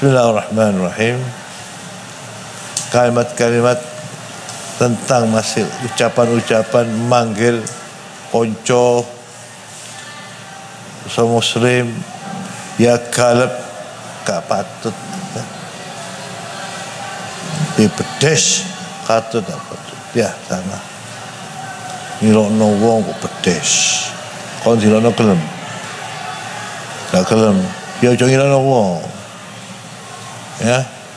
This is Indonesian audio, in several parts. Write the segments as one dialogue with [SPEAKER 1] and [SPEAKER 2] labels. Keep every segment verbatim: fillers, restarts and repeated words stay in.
[SPEAKER 1] Bismillahirrahmanirrahim. Kalimat-kalimat tentang masih ucapan-ucapan manggil konco so muslim ya kalab gak patut dibedes katut gak patut ya sama ngilokno wong kok bedes kon dilokno gelem gak gelem ya aja ngilokno wong ya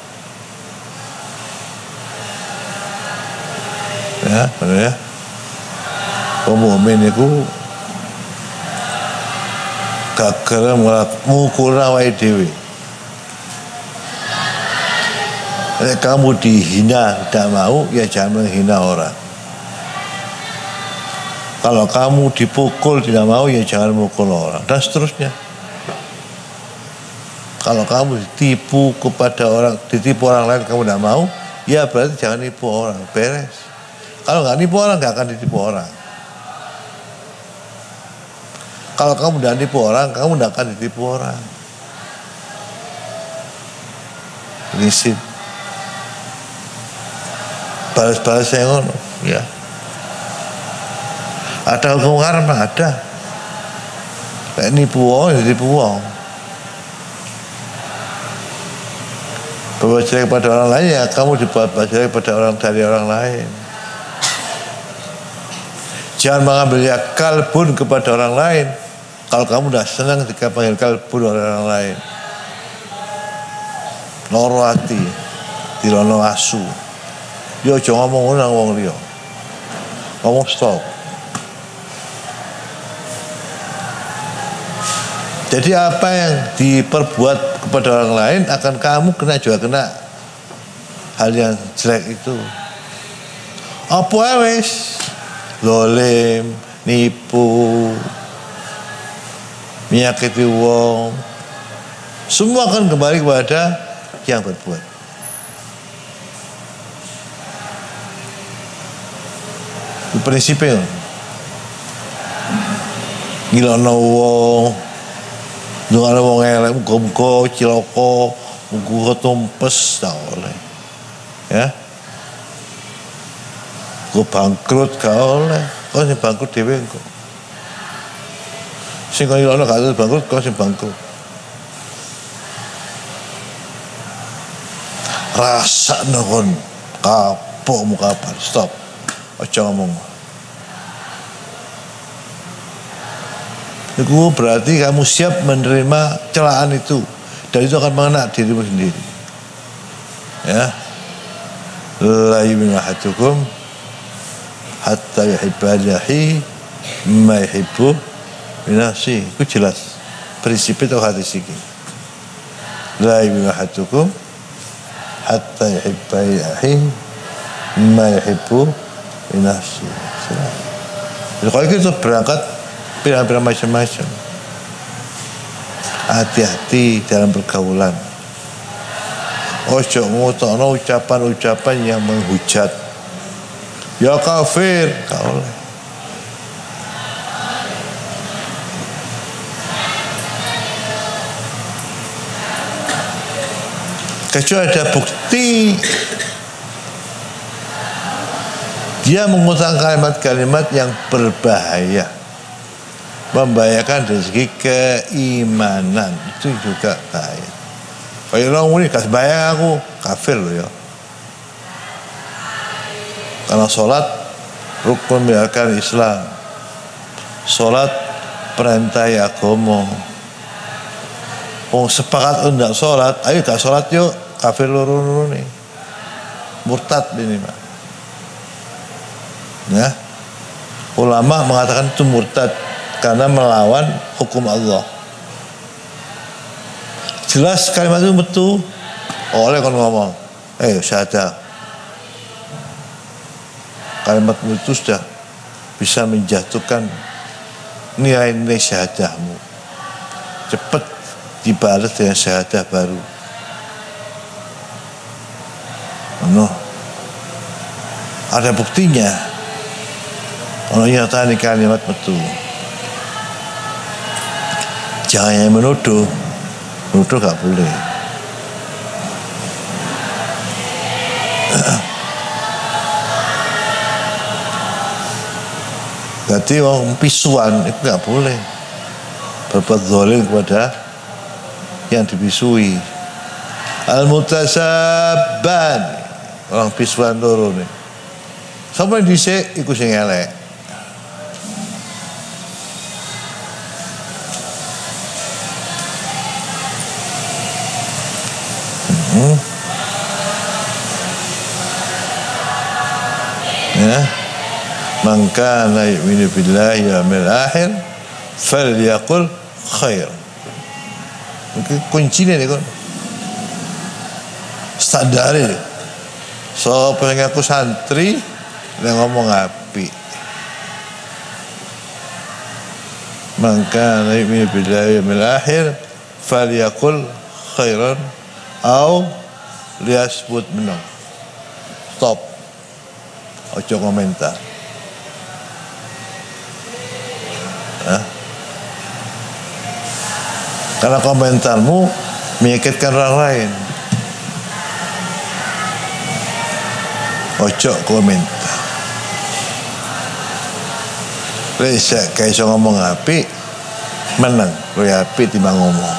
[SPEAKER 1] ya bener ya wong mukmin iku gak gelem mukul awake dhewe. Nek kamu dihina tidak mau, ya jangan menghina orang. Kalau kamu dipukul tidak mau, ya jangan mukul orang, dan seterusnya. Kalau kamu ditipu kepada orang, ditipu orang lain kamu tidak mau, ya berarti jangan nipu orang, beres. Kalau nggak nipu orang, nggak akan ditipu orang. Kalau kamu tidak nipu orang, kamu tidak akan ditipu orang. Prinsip. Balas-balas yang ngono, ya. Ada hukum haram, ada. Kayak nipu wong, ditipu wong. Berbuat jelek pada orang lain, ya kamu dibuat jelek pada orang dari orang lain. Jangan mengambil ya kalbun kepada orang lain. Kalau kamu udah senang ketika panggil kalbun oleh orang lain. Loro hati, dilono asu. Yo jangan ngomong nang wong liya. Ngomong stop. Jadi apa yang diperbuat kepada orang lain akan kamu kena juga kena hal yang jelek itu. Apa wis? Lolim, nipu, menyakiti wong. Semua akan kembali kepada yang berbuat. Prinsipnya ngilokno wong, ndongakno wong elek, muga-muga cilaka, muga tumpes ta oleh. Ya. Gue bangkrut gak oleh, kau sing bangkrut dhewe engko. Sing kau ngilokno gak bangkrut, kau sing bangkrut. Rasakno kon kapok muka apa? Stop. Aja ngomong. Itu berarti kamu siap menerima celaan itu, dan itu akan mengena dirimu sendiri. Ya, la yu'minu ahadukum hatta yuhibba lihi ma yuhibbu li nafsihi. Itu jelas prinsip itu hadis ini. La yu'minu ahadukum hatta yuhibba lihi ma yuhibbu li nafsihi. Jadi kalau kita berangkat pirang-pirang macam-macam. Hati-hati dalam pergaulan. Ojo ngutokno ucapan-ucapan yang menghujat. Ya kafir, gak oleh. Kecuali ada bukti dia mengutang kalimat-kalimat yang berbahaya, membahayakan dari segi keimanan, itu juga bahaya. Kalau orang ini kasih bayang aku kafir loh ya. Karena sholat rukun menjalankan Islam, sholat perintah agama. Oh sepakat untuk sholat, ayo gak sholat yuk, kafir loro-loro nih, murtad ini mah. Ya, ulama mengatakan itu murtad karena melawan hukum Allah. Jelas kalimat itu betul. Oleh kon ngomong, eh syahadah. Kalimat itu sudah bisa menjatuhkan nilai-nilai syahadahmu. Cepat dibalas dengan syahadah baru. No. Ada buktinya. Kalau nyata ini kalimat betul. Jangan yang menuduh. Menuduh gak boleh. Jadi orang pisuan itu nggak boleh berbuat zalim kepada yang dipisui. Al-mutasabban, orang pisuan loro nih. Sampai dhisik iku sing elek. Hmm. Ya. Man kana yu'minu billahi wal yawmil akhir falyaqul khair. Mungkin kuncinya nih kan. Sadari. So pengen aku santri yang ngomong api. Man kana yu'minu billahi wal yawmil akhir falyaqul khairan au liyasbut minum. Stop. Ojo komentar. Hah? Karena komentarmu menyakitkan orang lain. Ojo komentar. Bisa kayak so ngomong api menang, kowe api timbang ngomong.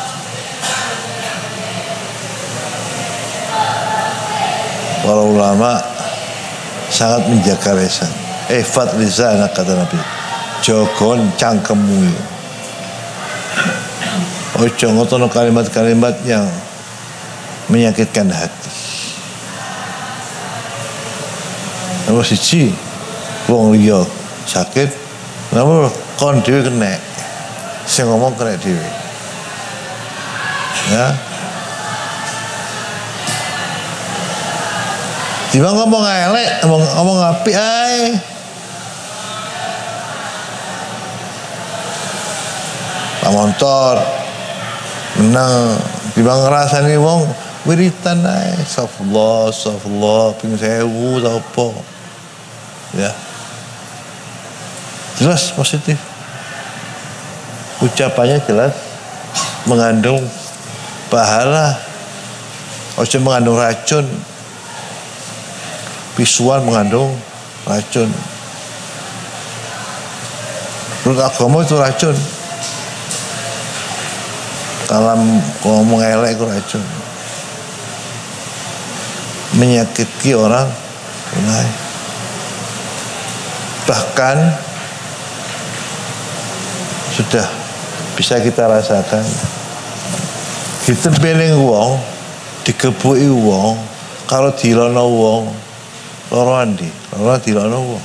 [SPEAKER 1] Para ulama sangat menjaga lisan. Ihfad lisanak, kata Nabi. Jogon cangkemmu. Ojo ngotono kalimat-kalimat yang menyakitkan hati. Nomor siji, wong liya sakit, nomor kon dhewe kena. Sing ngomong kena dhewe. Ya. Tiba ngomong elek, ngomong ngomong apik ae. Pak motor menang tiba ngerasani wong wiritan ae, astagfirullah, astagfirullah, ping sewu ta apa. Ya. Jelas positif. Ucapannya jelas mengandung pahala. Ojo mengandung racun. Pisuan mengandung racun. Menurut agama itu racun. Kalau ngomong elek itu racun. Menyakiti orang lain. Bahkan sudah bisa kita rasakan. Ditempeling wong, digebuki wong, kalau dilono wong, loro andi, loro dilono wong.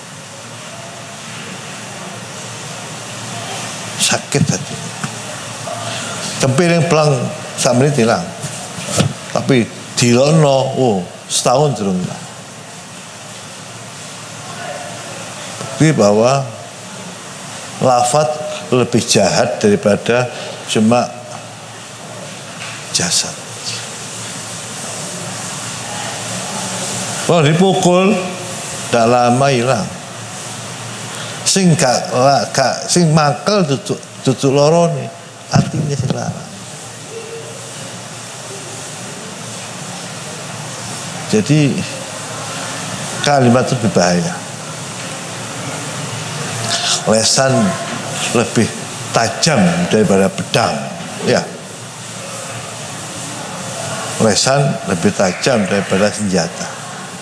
[SPEAKER 1] Sakit hati. Tempeling pelang sak menit hilang. Tapi dilono, oh, setahun durung hilang. Bukti bahwa lafaz lebih jahat daripada cuma jasad. Kalau dipukul tidak lama hilang. Sing gak, gak sing mangkel tutuk tutuk loro nih, artinya sing larang. Jadi kalimat itu berbahaya. Lesan lebih tajam daripada pedang, ya. Lesan lebih tajam daripada senjata.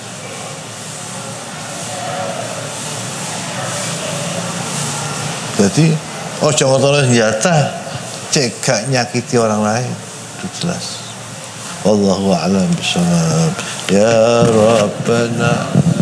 [SPEAKER 1] Jadi ojo ngotono senjata, cegak nyakiti orang lain, itu jelas. Wallahu a'lam bishawab. Ya Rabbana